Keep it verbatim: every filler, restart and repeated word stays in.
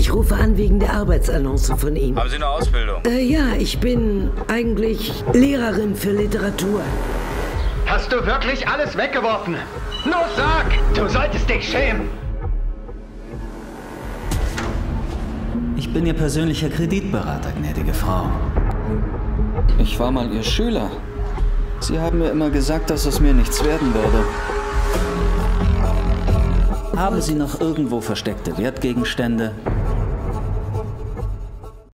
Ich rufe an wegen der Arbeitsannonce von Ihnen. Haben Sie eine Ausbildung? Äh, ja, ich bin eigentlich Lehrerin für Literatur. Hast du wirklich alles weggeworfen? Los, sag! Du solltest dich schämen! Ich bin Ihr persönlicher Kreditberater, gnädige Frau. Ich war mal Ihr Schüler. Sie haben mir immer gesagt, dass es mir nichts werden würde. Haben Sie noch irgendwo versteckte Wertgegenstände?